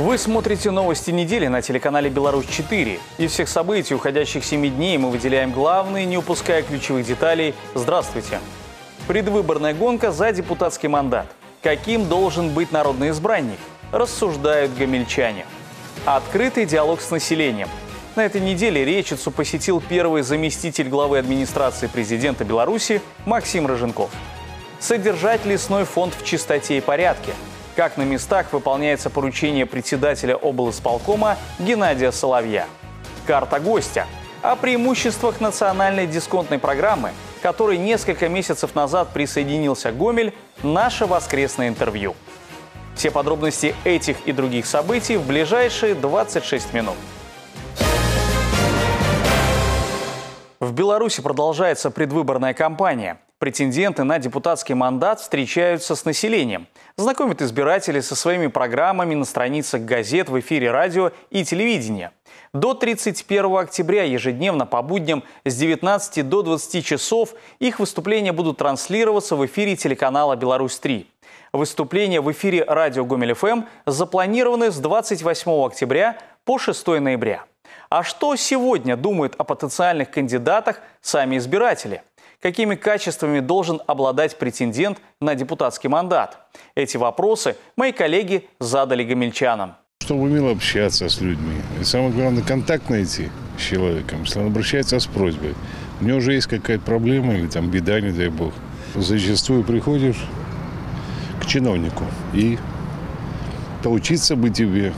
Вы смотрите новости недели на телеканале «Беларусь-4». Из всех событий уходящих 7 дней мы выделяем главные, не упуская ключевых деталей. Здравствуйте! Предвыборная гонка за депутатский мандат. Каким должен быть народный избранник? Рассуждают гомельчане. Открытый диалог с населением. На этой неделе Речицу посетил первый заместитель главы администрации президента Беларуси Максим Рыженков. Содержать лесной фонд в чистоте и порядке. Как на местах выполняется поручение председателя облисполкома Геннадия Соловья. Карта гостя. О преимуществах национальной дисконтной программы, которой несколько месяцев назад присоединился Гомель, наше воскресное интервью. Все подробности этих и других событий в ближайшие 26 минут. В Беларуси продолжается предвыборная кампания. Претенденты на депутатский мандат встречаются с населением, знакомят избирателей со своими программами на страницах газет, в эфире радио и телевидения. До 31 октября ежедневно по будням с 19 до 20 часов их выступления будут транслироваться в эфире телеканала «Беларусь-3». Выступления в эфире радио Гомель-ФМ запланированы с 28 октября по 6 ноября. А что сегодня думают о потенциальных кандидатах сами избиратели? Какими качествами должен обладать претендент на депутатский мандат? Эти вопросы мои коллеги задали гомельчанам. Чтобы умел общаться с людьми. И самое главное, контакт найти с человеком. Если он обращается с просьбой, у него уже есть какая-то проблема или там беда, не дай бог. Зачастую приходишь к чиновнику и поучиться бы тебе,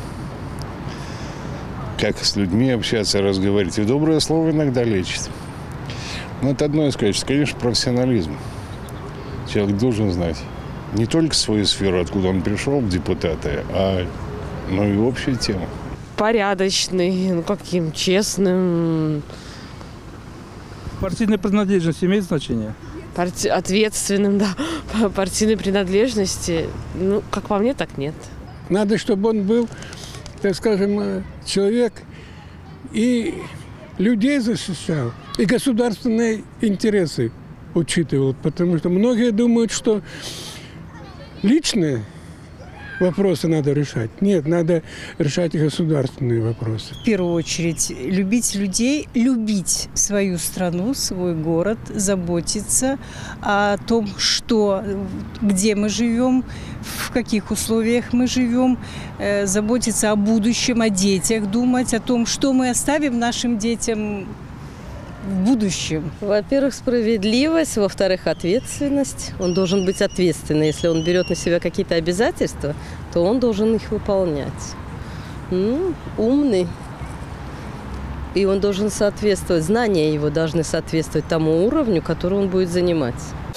как с людьми общаться, разговаривать. И доброе слово иногда лечит. Но это одно из качеств. Конечно, профессионализм. Человек должен знать не только свою сферу, откуда он пришел, депутаты, но и общую тему. Порядочный, каким, честным. Партийная принадлежность имеет значение? Ответственным, да. Партийной принадлежности, как по мне, так нет. Надо, чтобы он был, так скажем, человек и людей защищал, и государственные интересы учитывал. Потому что многие думают, что личные вопросы надо решать. Нет, надо решать государственные вопросы. В первую очередь, любить людей, любить свою страну, свой город, заботиться о том, где мы живем, в каких условиях мы живем, заботиться о будущем, о детях, думать о том, что мы оставим нашим детям в будущем. Во-первых, справедливость, во-вторых, ответственность. Он должен быть ответственный. Если он берет на себя какие-то обязательства, то он должен их выполнять. Умный. И он должен соответствовать, знания его должны соответствовать тому уровню, который он будет занимать.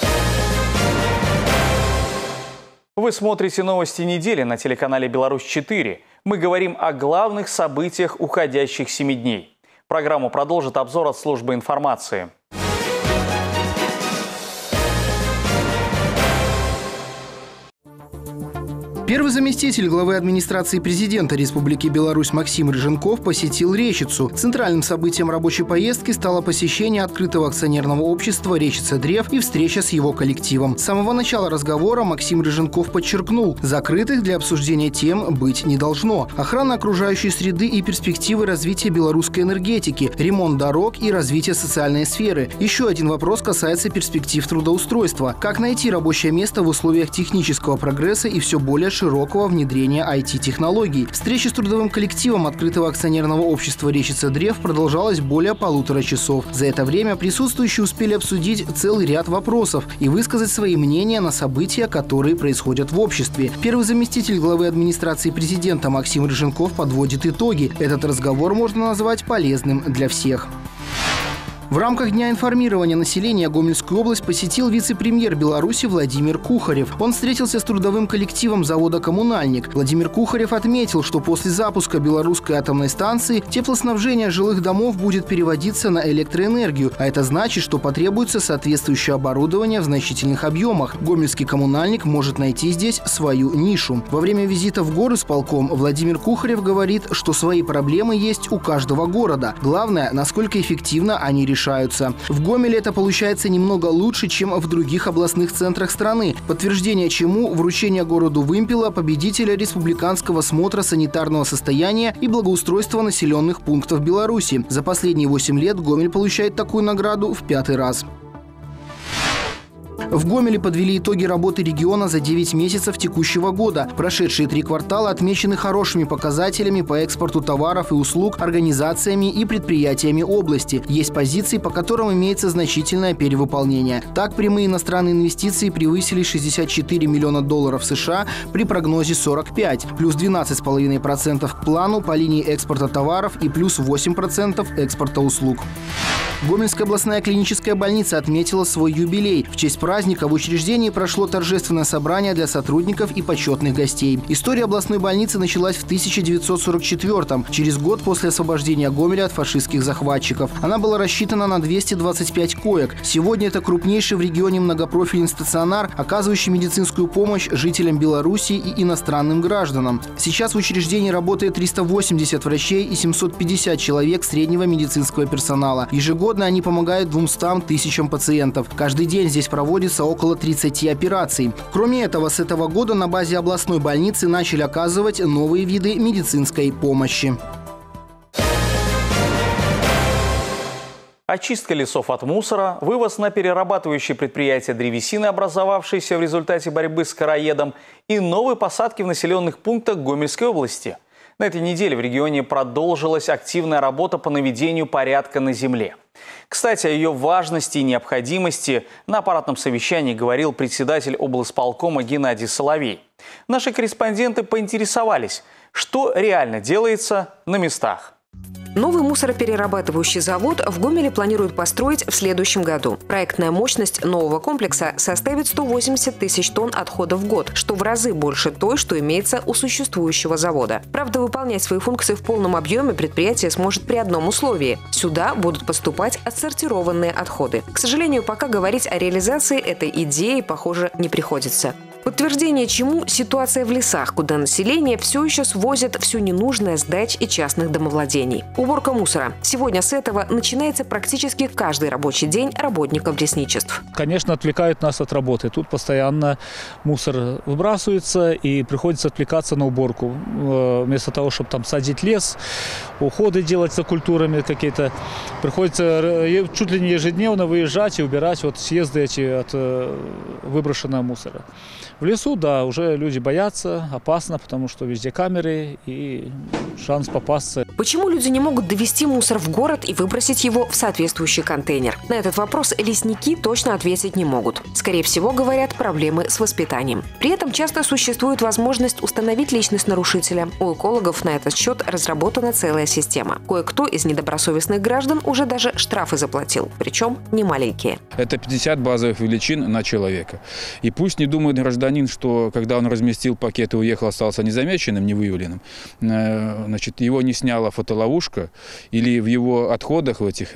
Вы смотрите новости недели на телеканале «Беларусь-4». Мы говорим о главных событиях уходящих 7 дней. Программу продолжит обзор от службы информации. Первый заместитель главы администрации президента Республики Беларусь Максим Рыженков посетил Речицу. Центральным событием рабочей поездки стало посещение открытого акционерного общества «Речица-Древ» и встреча с его коллективом. С самого начала разговора Максим Рыженков подчеркнул, закрытых для обсуждения тем быть не должно. Охрана окружающей среды и перспективы развития белорусской энергетики, ремонт дорог и развитие социальной сферы. Еще один вопрос касается перспектив трудоустройства. Как найти рабочее место в условиях технического прогресса и все более широкого внедрения IT-технологий. Встреча с трудовым коллективом открытого акционерного общества «Речица-Древ» продолжалась более 1,5 часов. За это время присутствующие успели обсудить целый ряд вопросов и высказать свои мнения на события, которые происходят в обществе. Первый заместитель главы администрации президента Максим Рыженков подводит итоги. Этот разговор можно назвать полезным для всех. В рамках Дня информирования населения Гомельскую область посетил вице-премьер Беларуси Владимир Кухарев. Он встретился с трудовым коллективом завода «Коммунальник». Владимир Кухарев отметил, что после запуска белорусской атомной станции теплоснабжение жилых домов будет переводиться на электроэнергию, а это значит, что потребуется соответствующее оборудование в значительных объемах. Гомельский коммунальник может найти здесь свою нишу. Во время визита в горисполком Владимир Кухарев говорит, что свои проблемы есть у каждого города. Главное, насколько эффективно они решаются решаются. В Гомеле это получается немного лучше, чем в других областных центрах страны. Подтверждение чему – вручение городу Вымпела победителя республиканского смотра санитарного состояния и благоустройства населенных пунктов Беларуси. За последние 8 лет Гомель получает такую награду в 5-й раз. В Гомеле подвели итоги работы региона за 9 месяцев текущего года. Прошедшие 3 квартала отмечены хорошими показателями по экспорту товаров и услуг организациями и предприятиями области. Есть позиции, по которым имеется значительное перевыполнение. Так, прямые иностранные инвестиции превысили 64 миллиона долларов США при прогнозе 45, плюс 12,5% к плану по линии экспорта товаров и плюс 8% экспорта услуг. Гомельская областная клиническая больница отметила свой юбилей. В честь праздника в учреждении прошло торжественное собрание для сотрудников и почетных гостей. История областной больницы началась в 1944-м, через год после освобождения Гомеля от фашистских захватчиков. Она была рассчитана на 225 коек. Сегодня это крупнейший в регионе многопрофильный стационар, оказывающий медицинскую помощь жителям Беларуси и иностранным гражданам. Сейчас в учреждении работает 380 врачей и 750 человек среднего медицинского персонала. Ежегодно они помогают 200 тысячам пациентов. Каждый день здесь проводится около 30 операций. Кроме этого, с этого года на базе областной больницы начали оказывать новые виды медицинской помощи. Очистка лесов от мусора, вывоз на перерабатывающие предприятия древесины, образовавшиеся в результате борьбы с короедом, и новые посадки в населенных пунктах Гомельской области. На этой неделе в регионе продолжилась активная работа по наведению порядка на земле. Кстати, о ее важности и необходимости на аппаратном совещании говорил председатель облсполкома Геннадий Соловей. Наши корреспонденты поинтересовались, что реально делается на местах. Новый мусороперерабатывающий завод в Гомеле планируют построить в следующем году. Проектная мощность нового комплекса составит 180 тысяч тонн отходов в год, что в разы больше той, что имеется у существующего завода. Правда, выполнять свои функции в полном объеме предприятие сможет при одном условии – сюда будут поступать отсортированные отходы. К сожалению, пока говорить о реализации этой идеи, похоже, не приходится. Подтверждение чему – ситуация в лесах, куда население все еще свозит все ненужное с дач и частных домовладений. Уборка мусора. Сегодня с этого начинается практически каждый рабочий день работников лесничеств. Конечно, отвлекают нас от работы. Тут постоянно мусор выбрасывается и приходится отвлекаться на уборку. Вместо того, чтобы там садить лес, уходы делать за культурами какие-то, приходится чуть ли не ежедневно выезжать и убирать вот съезды эти от выброшенного мусора. В лесу, да, уже люди боятся, опасно, потому что везде камеры и шанс попасться. Почему люди не могут довести мусор в город и выбросить его в соответствующий контейнер? На этот вопрос лесники точно ответить не могут. Скорее всего, говорят, проблемы с воспитанием. При этом часто существует возможность установить личность нарушителя. У экологов на этот счет разработана целая система. Кое-кто из недобросовестных граждан уже даже штрафы заплатил, причем не маленькие. Это 50 базовых величин на человека. И пусть не думает гражданин, что когда он разместил пакет и уехал, остался незамеченным, не выявленным, значит, его не сняла фотоловушка, или в его отходах в этих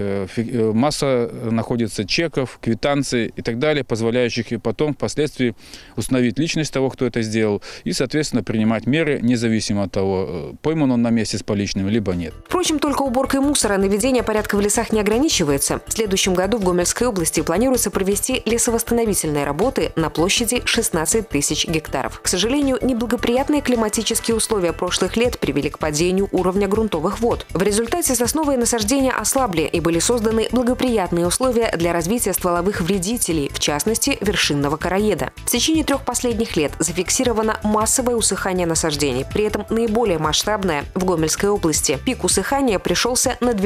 масса находится чеков, квитанций и так далее, позволяющих потом впоследствии установить личность того, кто это сделал, и, соответственно, принимать меры, независимо от того, пойман он на месте с поличным, либо нет. Впрочем, только уборкой мусора наведение порядка в лесах не ограничивается. В следующем году в Гомельской области планируется провести лесовосстановительные работы на площади 16 тысяч гектаров. К сожалению, неблагоприятные климатические условия прошлых лет привели к падению уровня грунтовых вод. В результате сосновые насаждения ослабли и были созданы благоприятные условия для развития стволовых вредителей, в частности, вершинного короеда. В течение 3 последних лет зафиксировано массовое усыхание насаждений, при этом наиболее масштабное в Гомельской области. Пик усыхания пришелся на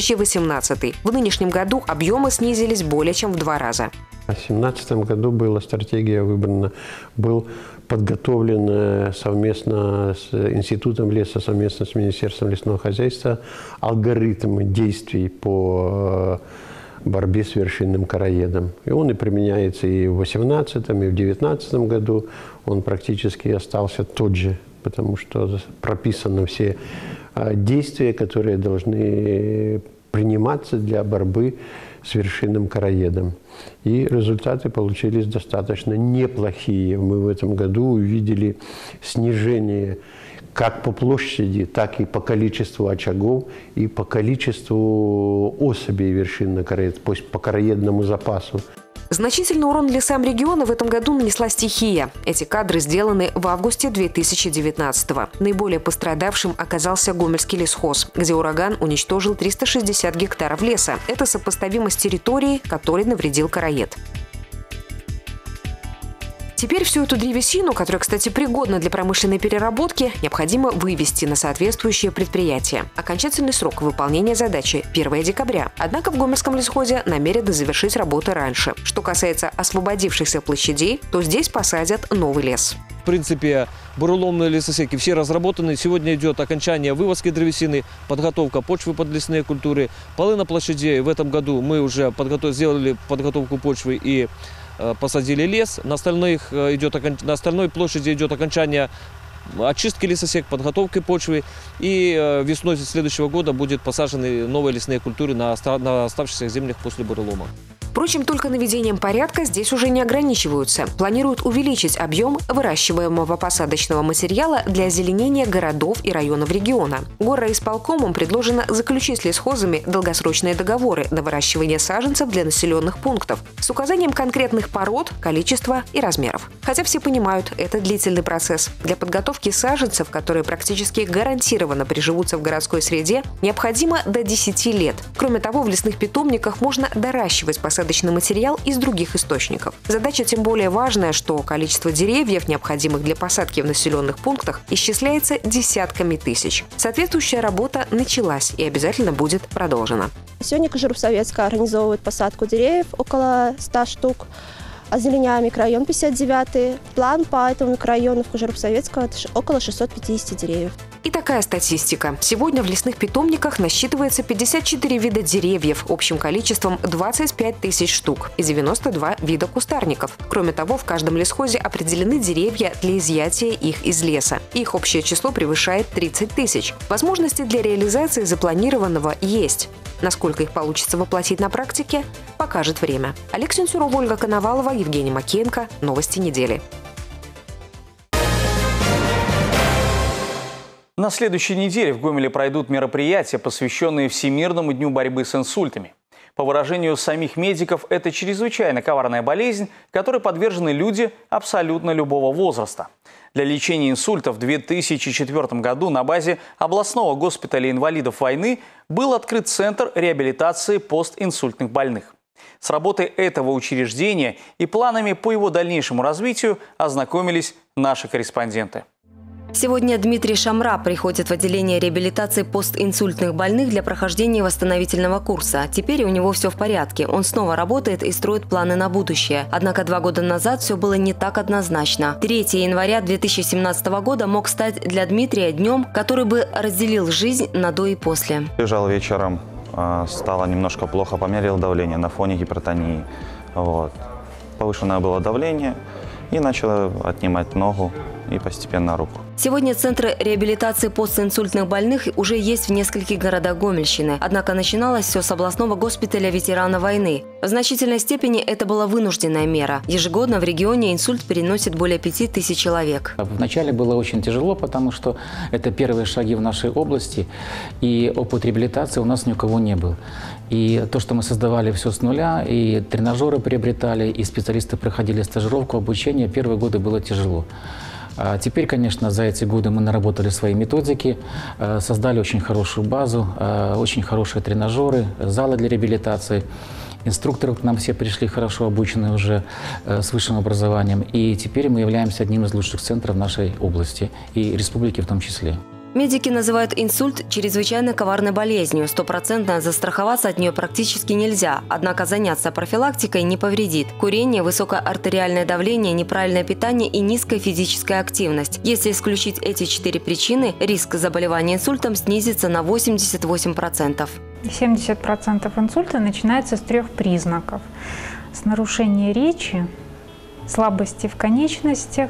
2018. В нынешнем году объемы снизились более чем в 2 раза. В 2017 году была стратегия выбрана, был подготовлен совместно с Институтом леса, совместно с Министерством лесного хозяйства алгоритм действий по борьбе с вершинным короедом. И он и применяется и в 2018, и в 2019 году. Он практически остался тот же, потому что прописаны все действия, которые должны приниматься для борьбы с вершинным короедом. И результаты получились достаточно неплохие. Мы в этом году увидели снижение как по площади, так и по количеству очагов, и по количеству особей вершинного короеда, то есть по короедному запасу. Значительный урон лесам региона в этом году нанесла стихия. Эти кадры сделаны в августе 2019-го. Наиболее пострадавшим оказался Гомельский лесхоз, где ураган уничтожил 360 гектаров леса. Это сопоставимо с территорией, которой навредил короед. Теперь всю эту древесину, которая, кстати, пригодна для промышленной переработки, необходимо вывести на соответствующее предприятие. Окончательный срок выполнения задачи – 1 декабря. Однако в Гомельском лесхозе намерены завершить работы раньше. Что касается освободившихся площадей, то здесь посадят новый лес. В принципе, буреломные лесосеки все разработаны. Сегодня идет окончание вывозки древесины, подготовка почвы под лесные культуры. Половина площадей в этом году мы уже сделали подготовку почвы и посадили лес. На остальной площади идет окончание очистки лесосек, подготовки почвы. И весной следующего года будут посажены новые лесные культуры на оставшихся землях после бурелома. Впрочем, только наведением порядка здесь уже не ограничиваются. Планируют увеличить объем выращиваемого посадочного материала для озеленения городов и районов региона. Горрайисполкомом предложено заключить с лесхозами долгосрочные договоры на выращивание саженцев для населенных пунктов с указанием конкретных пород, количества и размеров. Хотя все понимают, это длительный процесс. Для подготовки саженцев, которые практически гарантированно приживутся в городской среде, необходимо до 10 лет. Кроме того, в лесных питомниках можно доращивать посадочный материал из других источников. Задача тем более важная, что количество деревьев, необходимых для посадки в населенных пунктах, исчисляется десятками тысяч. Соответствующая работа началась и обязательно будет продолжена. Сегодня Кожуруп-Советская организовывает посадку деревьев, около 100 штук. Озеленяем микрорайон 59-й. План по этому микрорайону в Кожуруп-Советского около 650 деревьев. И такая статистика. Сегодня в лесных питомниках насчитывается 54 вида деревьев общим количеством 25 тысяч штук и 92 вида кустарников. Кроме того, в каждом лесхозе определены деревья для изъятия их из леса. Их общее число превышает 30 тысяч. Возможности для реализации запланированного есть. Насколько их получится воплотить на практике, покажет время. Олег Сенцюров, Ольга Коновалова, Евгений Макеенко. Новости недели. На следующей неделе в Гомеле пройдут мероприятия, посвященные Всемирному дню борьбы с инсультами. По выражению самих медиков, это чрезвычайно коварная болезнь, которой подвержены люди абсолютно любого возраста. Для лечения инсульта в 2004 году на базе областного госпиталя инвалидов войны был открыт Центр реабилитации постинсультных больных. С работой этого учреждения и планами по его дальнейшему развитию ознакомились наши корреспонденты. Сегодня Дмитрий Шамра приходит в отделение реабилитации постинсультных больных для прохождения восстановительного курса. Теперь у него все в порядке. Он снова работает и строит планы на будущее. Однако 2 года назад все было не так однозначно. 3 января 2017 года мог стать для Дмитрия днем, который бы разделил жизнь на до и после. Лежал вечером, стало немножко плохо, померил давление на фоне гипертонии. Повышенное было давление и начало отнимать ногу и постепенно руку. Сегодня центры реабилитации постинсультных больных уже есть в нескольких городах Гомельщины. Однако начиналось все с областного госпиталя ветеранов войны. В значительной степени это была вынужденная мера. Ежегодно в регионе инсульт переносит более 5000 человек. Вначале было очень тяжело, потому что это первые шаги в нашей области, и опыт реабилитации у нас ни у кого не был. И то, что мы создавали все с нуля, и тренажеры приобретали, и специалисты проходили стажировку, обучение, первые годы было тяжело. А теперь, конечно, за эти годы мы наработали свои методики, создали очень хорошую базу, очень хорошие тренажеры, залы для реабилитации. Инструкторы к нам все пришли хорошо обученные уже с высшим образованием. И теперь мы являемся одним из лучших центров нашей области и республики в том числе. Медики называют инсульт чрезвычайно коварной болезнью. 100% застраховаться от нее практически нельзя. Однако заняться профилактикой не повредит. Курение, высокое артериальное давление, неправильное питание и низкая физическая активность. Если исключить эти 4 причины, риск заболевания инсультом снизится на 88%. 70% инсульта начинается с 3 признаков. С нарушения речи, слабости в конечностях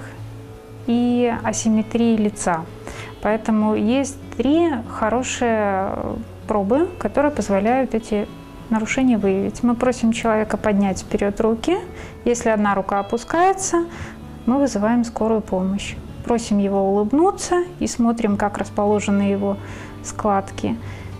и асимметрии лица. Поэтому есть 3 хорошие пробы, которые позволяют эти нарушение выявить. Мы просим человека поднять вперед руки. Если одна рука опускается, мы вызываем скорую помощь. Просим его улыбнуться и смотрим, как расположены его складки.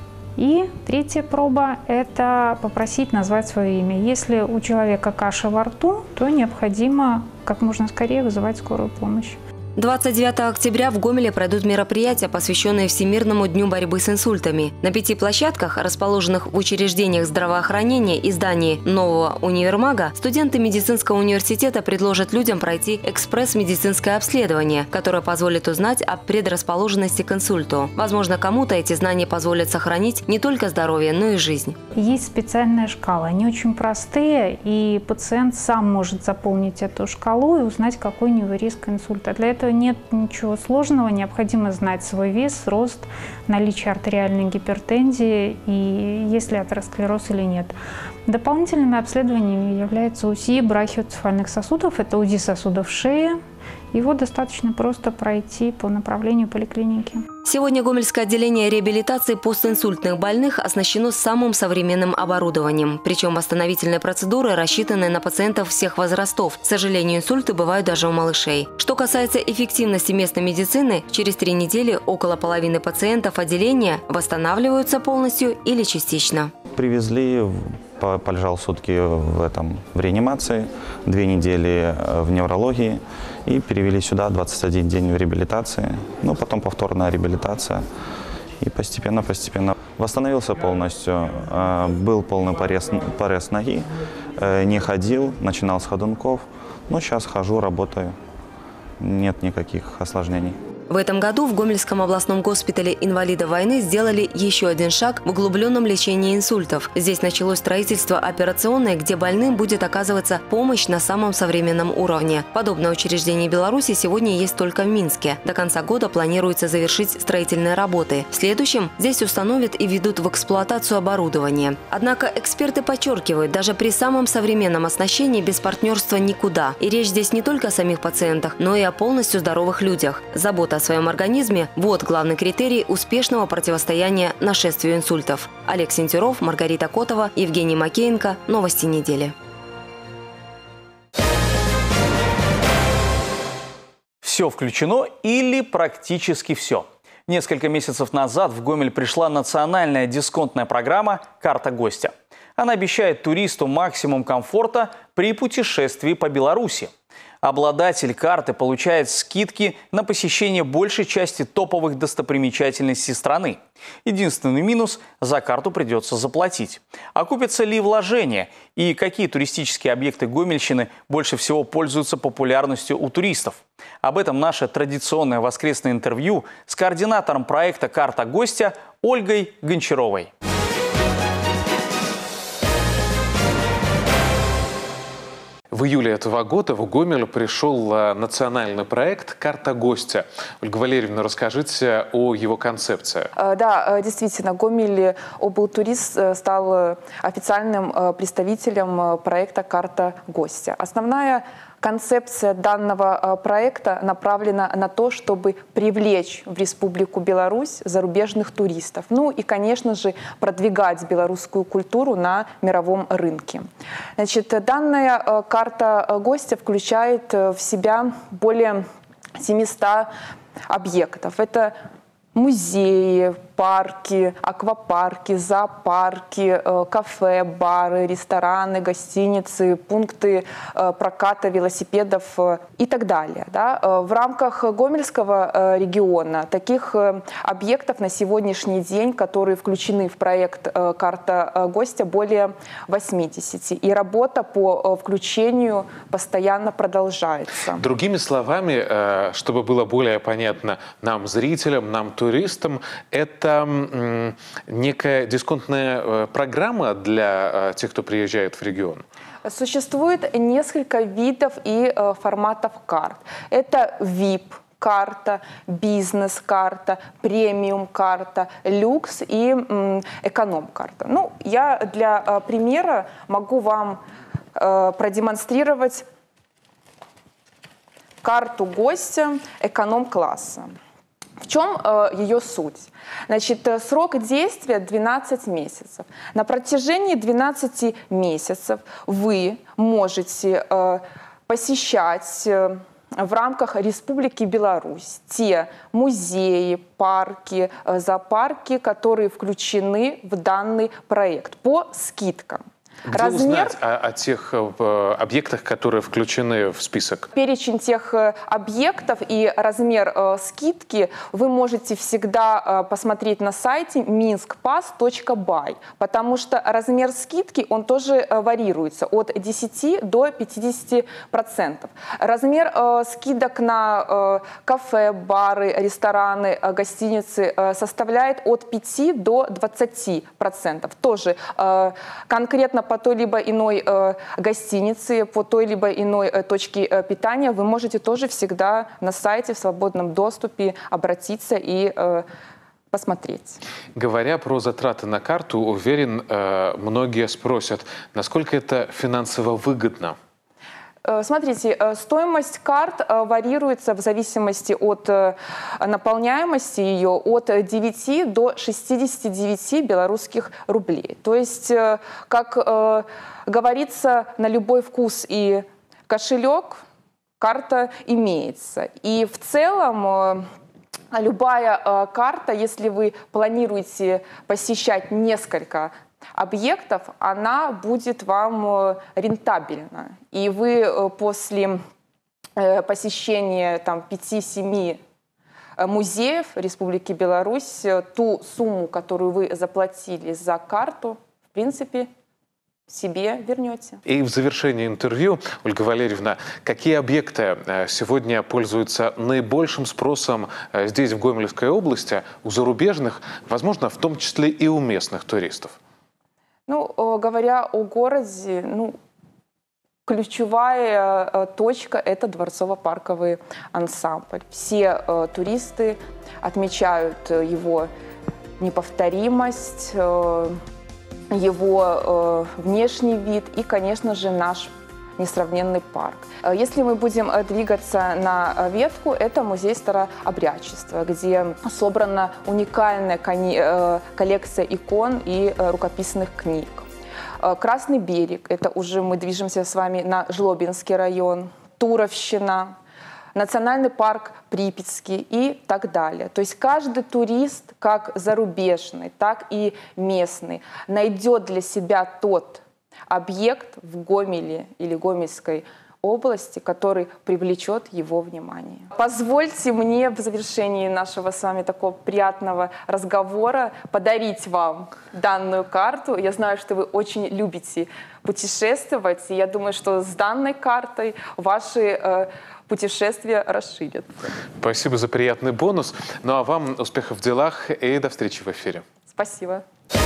И третья проба – это попросить назвать свое имя. Если у человека каша во рту, то необходимо как можно скорее вызывать скорую помощь. 29 октября в Гомеле пройдут мероприятия, посвященные Всемирному дню борьбы с инсультами. На 5 площадках, расположенных в учреждениях здравоохранения и здании нового универмага, студенты медицинского университета предложат людям пройти экспресс-медицинское обследование, которое позволит узнать о предрасположенности к инсульту. Возможно, кому-то эти знания позволят сохранить не только здоровье, но и жизнь. Есть специальная шкала. Они очень простые, и пациент сам может заполнить эту шкалу и узнать, какой у него риск инсульта. Для этого нет ничего сложного, необходимо знать свой вес, рост, наличие артериальной гипертензии и есть ли атеросклероз или нет. Дополнительными обследованиями является УЗИ брахиоцефальных сосудов, это УЗИ сосудов шеи. Его достаточно просто пройти по направлению поликлиники. Сегодня Гомельское отделение реабилитации постинсультных больных оснащено самым современным оборудованием. Причем восстановительные процедуры рассчитаны на пациентов всех возрастов. К сожалению, инсульты бывают даже у малышей. Что касается эффективности местной медицины, через 3 недели около половины пациентов отделения восстанавливаются полностью или частично. Привезли, полежал сутки в реанимации, 2 недели в неврологии и перевели сюда 21 день в реабилитации. Ну, потом повторная реабилитация. И постепенно восстановился полностью. Был полный порез ноги, не ходил, начинал с ходунков. Но сейчас хожу, работаю. Нет никаких осложнений. В этом году в Гомельском областном госпитале инвалидов войны сделали еще один шаг в углубленном лечении инсультов. Здесь началось строительство операционной, где больным будет оказываться помощь на самом современном уровне. Подобное учреждение Беларуси сегодня есть только в Минске. До конца года планируется завершить строительные работы. В следующем здесь установят и введут в эксплуатацию оборудование. Однако эксперты подчеркивают, даже при самом современном оснащении без партнерства никуда. И речь здесь не только о самих пациентах, но и о полностью здоровых людях. Забота о своем организме – вот главный критерий успешного противостояния нашествию инсультов. Олег Сентюров, Маргарита Котова, Евгений Макеенко. Новости недели. Все включено или практически все. Несколько месяцев назад в Гомель пришла национальная дисконтная программа «Карта гостя». Она обещает туристу максимум комфорта при путешествии по Беларуси. Обладатель карты получает скидки на посещение большей части топовых достопримечательностей страны. Единственный минус – за карту придется заплатить. Окупятся ли вложения и какие туристические объекты Гомельщины больше всего пользуются популярностью у туристов? Об этом наше традиционное воскресное интервью с координатором проекта «Карта гостя» Ольгой Гончаровой. В июле этого года в Гомель пришел национальный проект «Карта гостя». Ольга Валерьевна, расскажите о его концепции. Да, действительно, Гомель облтурист стал официальным представителем проекта «Карта гостя». Основная концепция данного проекта направлена на то, чтобы привлечь в Республику Беларусь зарубежных туристов. Ну и, конечно же, продвигать белорусскую культуру на мировом рынке. Значит, данная карта гостя включает в себя более 700 объектов. Это музеи, парки, аквапарки, зоопарки, кафе, бары, рестораны, гостиницы, пункты проката велосипедов и так далее. Да? В рамках Гомельского региона таких объектов на сегодняшний день, которые включены в проект «Карта гостя», более 80. И работа по включению постоянно продолжается. Другими словами, чтобы было более понятно нам, зрителям, нам, туристам, это некая дисконтная программа для тех, кто приезжает в регион? Существует несколько видов и форматов карт. Это VIP-карта, бизнес-карта, премиум-карта, люкс и эконом-карта. Ну, я для примера могу вам продемонстрировать карту гостя эконом-класса. В чем ее суть? Значит, срок действия 12 месяцев. На протяжении 12 месяцев вы можете посещать в рамках Республики Беларусь те музеи, парки, зоопарки, которые включены в данный проект по скидкам. Где узнать о тех объектах, которые включены в список? Перечень тех объектов и размер скидки вы можете всегда посмотреть на сайте minskpass.by, потому что размер скидки, он тоже варьируется от 10 до 50%. Размер скидок на кафе, бары, рестораны, гостиницы составляет от 5 до 20%. Тоже конкретно по той либо иной гостинице, по той либо иной точке питания вы можете тоже всегда на сайте в свободном доступе обратиться и посмотреть. Говоря про затраты на карту, уверен, многие спросят, насколько это финансово выгодно? Смотрите, стоимость карт варьируется в зависимости от наполняемости ее от 9 до 69 белорусских рублей. То есть, как говорится, на любой вкус и кошелек карта имеется. И в целом любая карта, если вы планируете посещать несколько объектов, она будет вам рентабельна. И вы после посещения 5-7 музеев Республики Беларусь ту сумму, которую вы заплатили за карту, в принципе, себе вернете. И в завершении интервью, Ольга Валерьевна, какие объекты сегодня пользуются наибольшим спросом здесь, в Гомельской области, у зарубежных, возможно, в том числе и у местных туристов? Ну, говоря о городе, ключевая точка – это дворцово-парковый ансамбль. Все туристы отмечают его неповторимость, его внешний вид и, конечно же, наш несравненный парк. Если мы будем двигаться на ветку, это музей старообрядчества, где собрана уникальная коллекция икон и рукописных книг. Красный берег, это уже мы движемся с вами на Жлобинский район, Туровщина, национальный парк Припятский и так далее. То есть каждый турист, как зарубежный, так и местный, найдет для себя тот объект в Гомеле или Гомельской области, который привлечет его внимание. Позвольте мне в завершении нашего с вами такого приятного разговора подарить вам данную карту. Я знаю, что вы очень любите путешествовать, и я думаю, что с данной картой ваши путешествия расширятся. Спасибо за приятный бонус. Ну а вам успехов в делах и до встречи в эфире. Спасибо.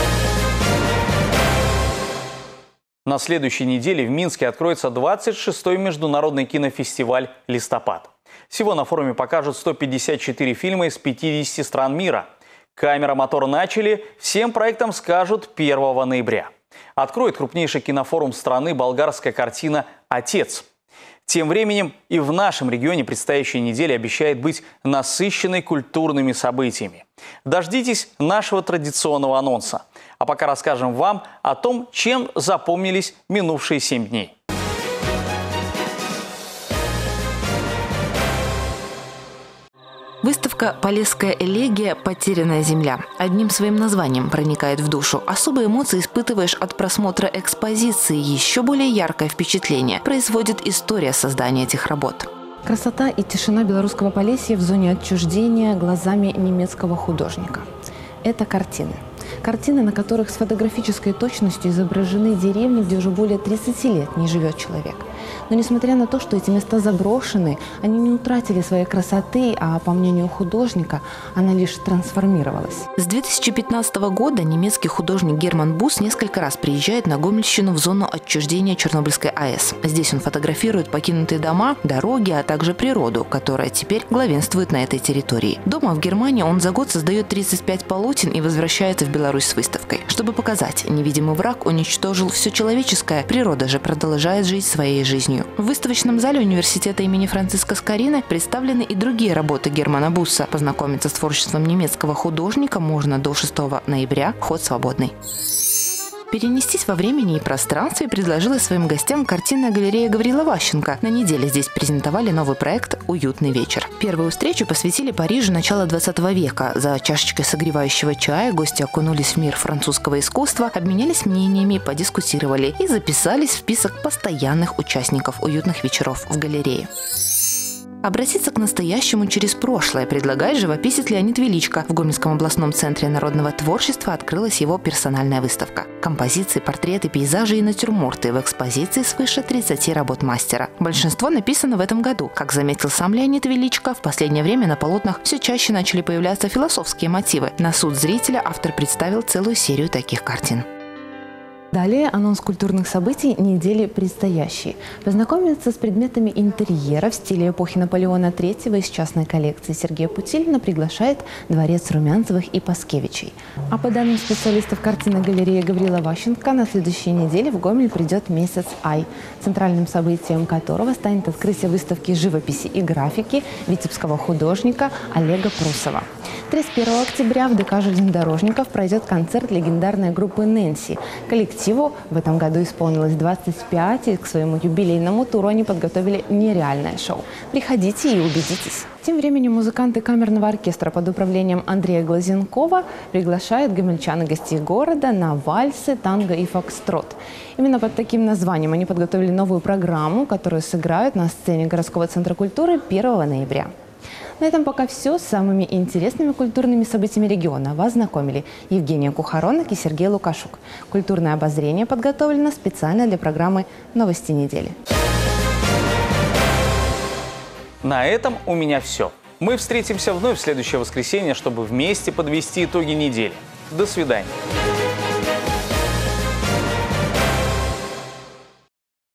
На следующей неделе в Минске откроется 26-й международный кинофестиваль «Листопад». Всего на форуме покажут 154 фильма из 50 стран мира. Камера, мотор начали, всем проектам скажут 1 ноября. Откроет крупнейший кинофорум страны болгарская картина «Отец». Тем временем и в нашем регионе предстоящая неделя обещает быть насыщенной культурными событиями. Дождитесь нашего традиционного анонса. А пока расскажем вам о том, чем запомнились минувшие 7 дней. Выставка «Полесская элегия. Потерянная земля» одним своим названием проникает в душу. Особые эмоции испытываешь от просмотра экспозиции. Еще более яркое впечатление производит история создания этих работ. Красота и тишина белорусского Полесья в зоне отчуждения глазами немецкого художника. Это картины. Картины, на которых с фотографической точностью изображены деревни, где уже более 30 лет не живет человек. Но несмотря на то, что эти места заброшены, они не утратили своей красоты, а по мнению художника, она лишь трансформировалась. С 2015 года немецкий художник Герман Бус несколько раз приезжает на Гомельщину в зону отчуждения Чернобыльской АЭС. Здесь он фотографирует покинутые дома, дороги, а также природу, которая теперь главенствует на этой территории. Дома в Германии он за год создает 35 полотен и возвращается в Беларусь Беларусь с выставкой. Чтобы показать, невидимый враг уничтожил все человеческое, природа же продолжает жить своей жизнью. В выставочном зале университета имени Франциска Скорины представлены и другие работы Германа Бусса. Познакомиться с творчеством немецкого художника можно до 6 ноября. Вход свободный. Перенестись во времени и пространстве предложила своим гостям картинная галерея Гаврила Ващенко. На неделе здесь презентовали новый проект «Уютный вечер». Первую встречу посвятили Парижу начала 20 века. За чашечкой согревающего чая гости окунулись в мир французского искусства, обменялись мнениями, подискутировали и записались в список постоянных участников уютных вечеров в галерее. Обратиться к настоящему через прошлое предлагает живописец Леонид Величко. В Гомельском областном центре народного творчества открылась его персональная выставка. Композиции, портреты, пейзажи и натюрморты в экспозиции свыше 30 работ мастера. Большинство написано в этом году. Как заметил сам Леонид Величко, в последнее время на полотнах все чаще начали появляться философские мотивы. На суд зрителя автор представил целую серию таких картин. Далее анонс культурных событий недели предстоящей. Познакомиться с предметами интерьера в стиле эпохи Наполеона III из частной коллекции Сергея Путилина приглашает Дворец Румянцевых и Паскевичей. А по данным специалистов картинной галереи Гаврила Ващенко, на следующей неделе в Гомель придет месяц Ай, центральным событием которого станет открытие выставки живописи и графики витебского художника Олега Прусова. 31 октября в ДК железнодорожников пройдет концерт легендарной группы «Нэнси». Коллективу в этом году исполнилось 25, и к своему юбилейному туру они подготовили нереальное шоу. Приходите и убедитесь. Тем временем музыканты камерного оркестра под управлением Андрея Глазенкова приглашают гомельчан и гостей города на вальсы, танго и фокстрот. Именно под таким названием они подготовили новую программу, которую сыграют на сцене городского центра культуры 1 ноября. На этом пока все. С самыми интересными культурными событиями региона вас знакомили Евгения Кухаронок и Сергей Лукашук. Культурное обозрение подготовлено специально для программы «Новости недели». На этом у меня все. Мы встретимся вновь в следующее воскресенье, чтобы вместе подвести итоги недели. До свидания.